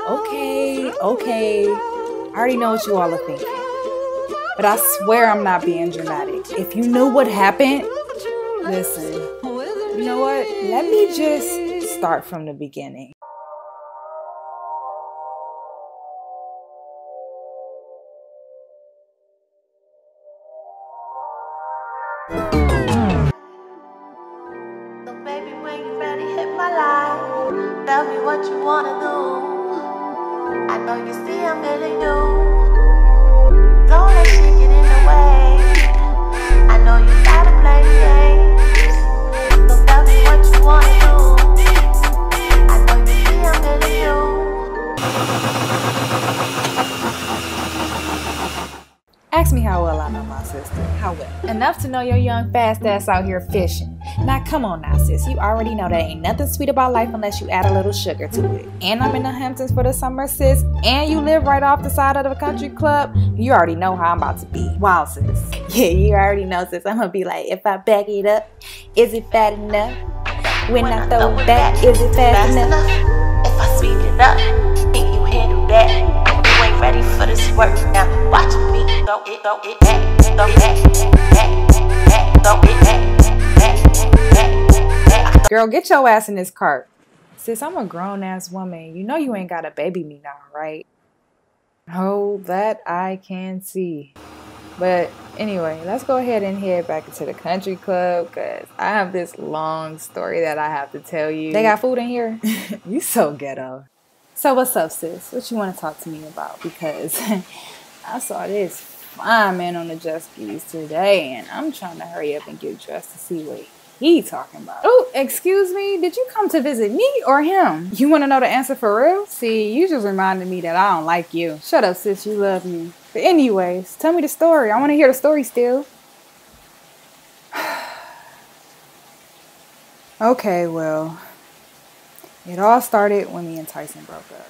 Okay. I already know what you all are thinking. But I swear I'm not being dramatic. If you knew what happened, listen, you know what? Let me just start from the beginning. So baby, when you ready, hit my line. Tell me what you wanna do. I know you see I'm feeling you. Don't let shit get in the way. I know you gotta play games. So tell me what you wanna do. I know you see I'm feeling you. Ask me how well I know my sister. How well? Enough to know your young fast ass out here fishing. Now come on now, sis. You already know there ain't nothing sweet about life unless you add a little sugar to it. And I'm in the Hamptons for the summer, sis. And you live right off the side of the country club. You already know how I'm about to be. Wow, sis. Yeah, you already know, sis. I'm gonna be like, if I back it up, is it fat enough? When I throw it back, is it fast enough? If I speed it up, can you handle that? You ain't ready for this work now. Watch me throw it back, throw it back, throw it back. Girl, get your ass in this cart. Sis, I'm a grown-ass woman. You know you ain't gotta baby me now, right? Oh, that I can see. But anyway, let's go ahead and head back into the country club because I have this long story that I have to tell you. They got food in here? You so ghetto. So what's up, sis? What you want to talk to me about? Because I saw this fine man on the jet skis today and I'm trying to hurry up and get dressed to see what he talking about. Oh, excuse me, did you come to visit me or him? You want to know the answer for real? See, you just reminded me that I don't like you. Shut up, sis, you love me. But anyways, tell me the story. I want to hear the story still. Okay, well, it all started when me and Tyson broke up.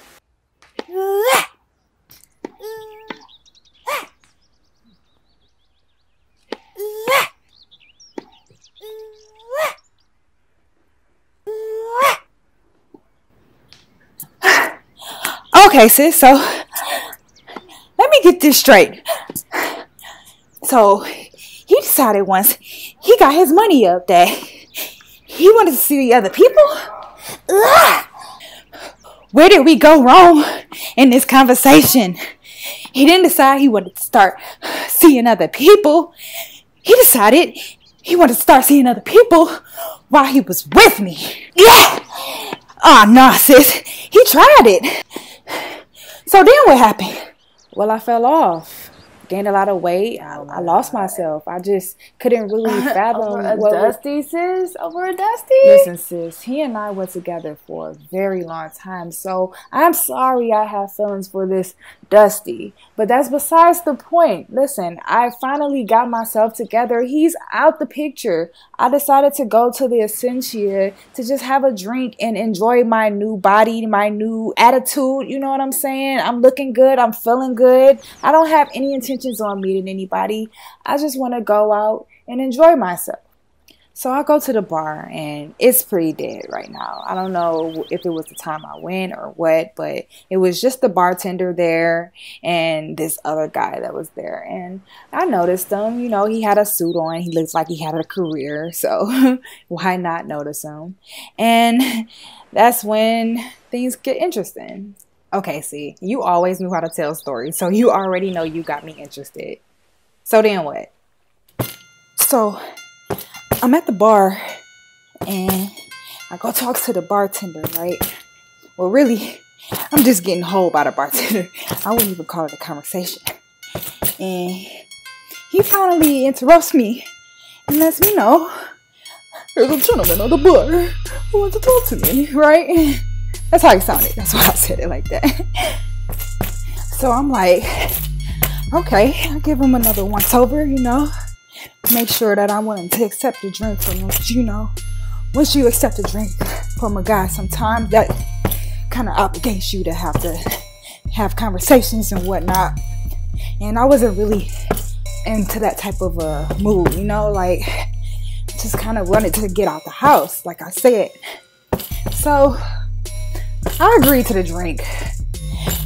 Okay, sis, so let me get this straight. So he decided once he got his money up that he wanted to see the other people. Where did we go wrong in this conversation? He didn't decide he wanted to start seeing other people. He decided he wanted to start seeing other people while he was with me. Yeah! Oh, no, sis. He tried it. So then what happened? Well, I fell off. Gained a lot of weight. I lost myself. I just couldn't really fathom Over a dusty, sis? Over a dusty? Listen, sis, he and I were together for a very long time, so I'm sorry I have feelings for this Dusty. But that's besides the point. Listen, I finally got myself together. He's out the picture. I decided to go to the Essentia to just have a drink and enjoy my new body, my new attitude. You know what I'm saying? I'm looking good. I'm feeling good. I don't have any intentions on meeting anybody. I just want to go out and enjoy myself. So I go to the bar and it's pretty dead right now. I don't know if it was the time I went or what, but it was just the bartender there and this other guy that was there. And I noticed him, you know, he had a suit on. He looks like he had a career. So why not notice him? And that's when things get interesting. Okay, see, you always knew how to tell stories. So you already know you got me interested. So then what? So I'm at the bar and I go talk to the bartender, right? Well, really, I'm just getting holed by the bartender. I wouldn't even call it a conversation. And he finally interrupts me and lets me know there's a gentleman on the bar who wants to talk to me, right? That's how he sounded. That's why I said it like that. So I'm like, okay, I'll give him another once over, you know. Make sure that I'm willing to accept a drink from him. You know, once you accept a drink from a guy, sometimes that kind of obligates you to have conversations and whatnot. And I wasn't really into that type of a mood, you know, like just kind of wanted to get out the house, like I said. So I agreed to the drink.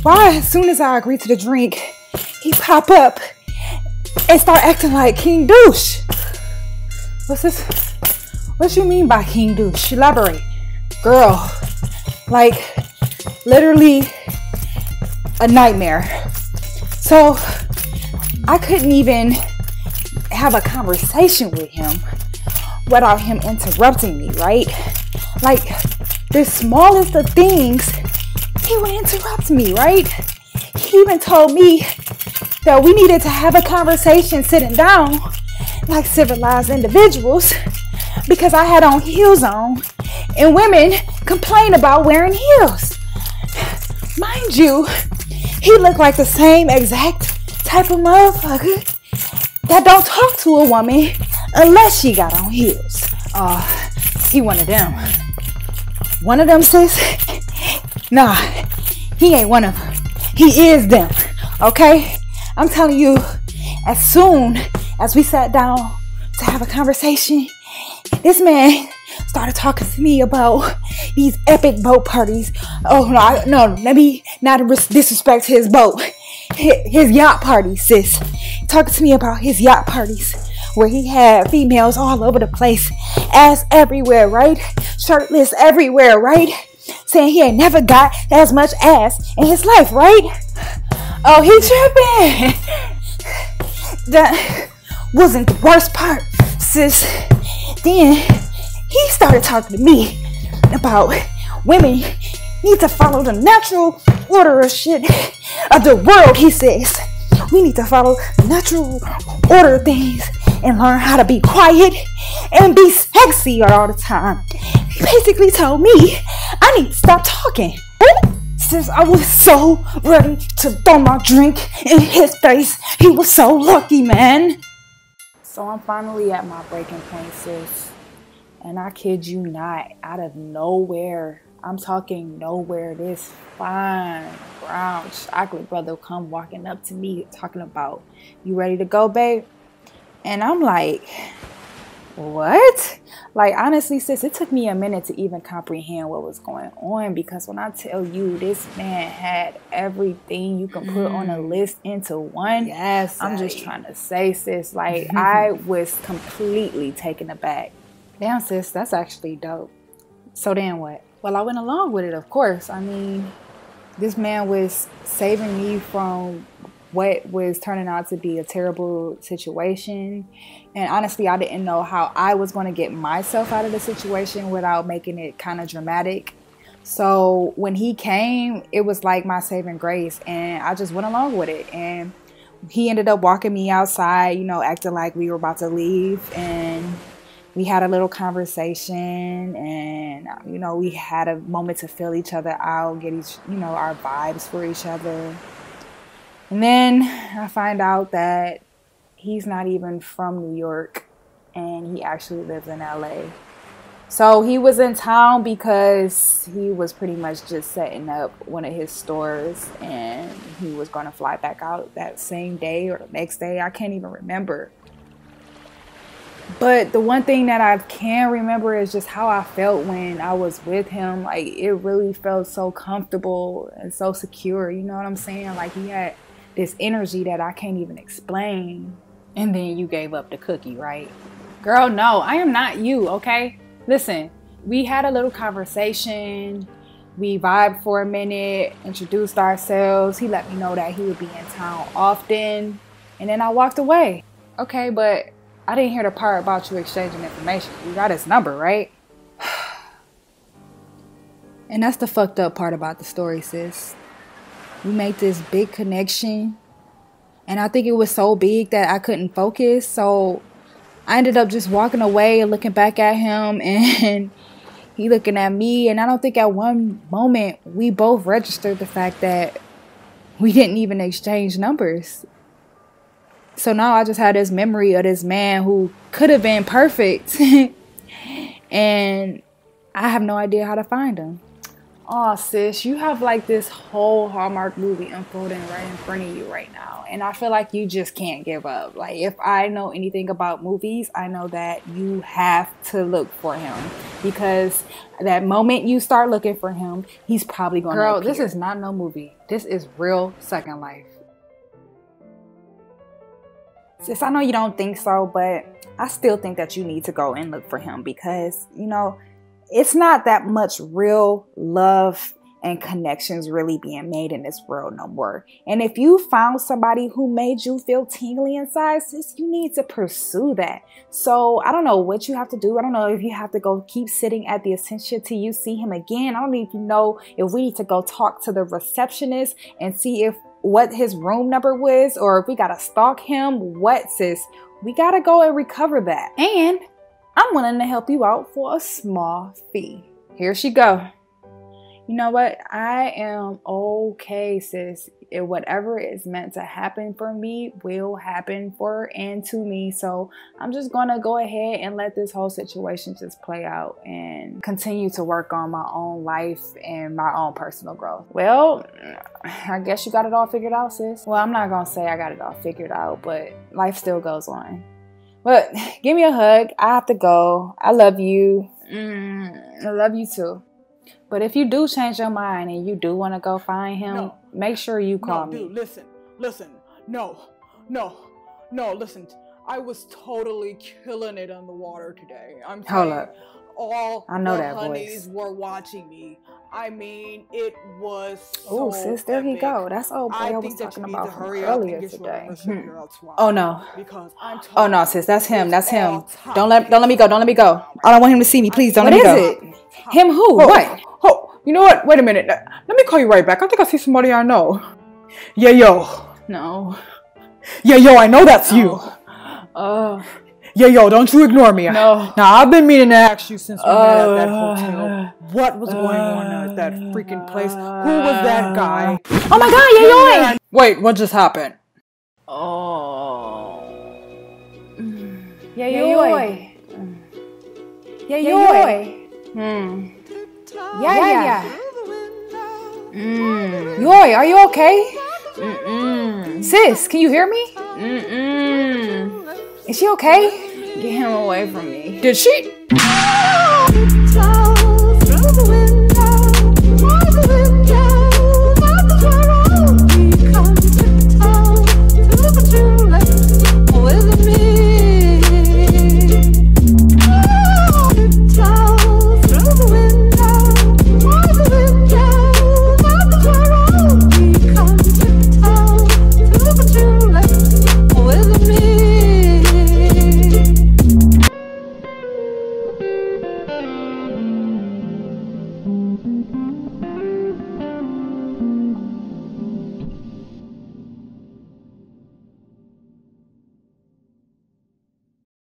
Why, as soon as I agree to the drink, he pop up and start acting like King Douche? What's this? What you mean by King Douche? Elaborate. Girl, like literally a nightmare. So I couldn't even have a conversation with him without him interrupting me, right? Like the smallest of things, he would interrupt me, right? He even told me that we needed to have a conversation sitting down like civilized individuals because I had on heels on and women complain about wearing heels. Mind you, he looked like the same exact type of motherfucker that don't talk to a woman unless she got on heels. He one of them. One of them, sis? Nah, he ain't one of them. He is them, okay? I'm telling you, as soon as we sat down to have a conversation, this man started talking to me about these epic boat parties. Oh, no, let me not disrespect his boat. His yacht parties, sis. Talking to me about his yacht parties where he had females all over the place, ass everywhere, right? Shirtless everywhere, right? Saying he ain't never got as much ass in his life, right? Oh, he tripping. That wasn't the worst part, sis. Then he started talking to me about women need to follow the natural order of shit of the world, he says. We need to follow the natural order of things and learn how to be quiet and be sexy all the time. He basically told me I need to stop talking. Since I was so ready to throw my drink in his face. He was so lucky, man. So I'm finally at my breaking point, sis. And I kid you not, out of nowhere, I'm talking nowhere, this fine brown chocolate brother come walking up to me talking about, you ready to go, babe? And I'm like, what? Like, honestly, sis, it took me a minute to even comprehend what was going on, because when I tell you this man had everything you can put on a list into one, yes, I'm just trying to say, sis, like, I was completely taken aback. Damn, sis, that's actually dope. So then what? Well, I went along with it, of course. I mean, this man was saving me from what was turning out to be a terrible situation. And honestly, I didn't know how I was going to get myself out of the situation without making it kind of dramatic. So when he came, it was like my saving grace, and I just went along with it. And he ended up walking me outside, you know, acting like we were about to leave. And we had a little conversation, and, you know, we had a moment to feel each other out, get each, you know, our vibes for each other. And then I find out that he's not even from New York, and he actually lives in LA. So he was in town because he was pretty much just setting up one of his stores, and he was going to fly back out that same day or the next day. I can't even remember. But the one thing that I can remember is just how I felt when I was with him. Like, it really felt so comfortable and so secure. You know what I'm saying? Like, he had this energy that I can't even explain. And then you gave up the cookie, right? Girl, no, I am not you, okay? Listen, we had a little conversation. We vibed for a minute, introduced ourselves. He let me know that he would be in town often. And then I walked away. Okay, but I didn't hear the part about you exchanging information. You got his number, right? And that's the fucked up part about the story, sis. We made this big connection, and I think it was so big that I couldn't focus. So I ended up just walking away and looking back at him, and he looking at me. And I don't think at one moment we both registered the fact that we didn't even exchange numbers. So now I just had this memory of this man who could have been perfect. And I have no idea how to find him. Oh, sis, you have like this whole Hallmark movie unfolding right in front of you right now. And I feel like you just can't give up. Like, if I know anything about movies, I know that you have to look for him. Because that moment you start looking for him, he's probably going to appear. Girl, this is not no movie. This is real Second Life. Sis, I know you don't think so, but I still think that you need to go and look for him because, you know, it's not that much real love and connections really being made in this world no more. And if you found somebody who made you feel tingly inside, sis, you need to pursue that. So I don't know what you have to do. I don't know if you have to go keep sitting at the Ascension till you see him again. I don't even know if we need to go talk to the receptionist and see if what his room number was, or if we gotta stalk him. What, sis? We gotta go and recover that. And I'm willing to help you out for a small fee. Here she go. You know what? I am okay, sis. Whatever is meant to happen for me will happen for and to me. So I'm just gonna go ahead and let this whole situation just play out and continue to work on my own life and my own personal growth. Well, I guess you got it all figured out, sis. Well, I'm not gonna say I got it all figured out, but life still goes on. But give me a hug. I have to go. I love you. I love you too. But if you do change your mind and you do want to go find him, make sure you call me. Dude, listen. No, listen. I was totally killing it on the water today. I'm Hold saying up. all I know the that honeys voice. were watching me. I mean, it was so Oh, sis, there he epic. go. That's old boy I was think that talking you need about to from hurry up earlier and get today. Oh no. Because I'm oh no, sis, that's him. That's him. Don't let me go. Don't let me go. I don't want him to see me. Please don't let me go. What is it? Him who? What? Oh, you know what? Wait a minute. Let me call you right back. I think I see somebody I know. Yeah, yo. No. Yeah, yo, I know that's you. Yeah, yo, don't you ignore me. No. Now, I've been meaning to ask you since we met at that hotel. What was going on at that freaking place? Who was that guy? Oh my God, Yayoy! Wait, what just happened? Oh. Yayoy. Yayoy. Yaya. Yoy, are you okay? Sis, can you hear me? Is she okay? Get him away from me. Did she?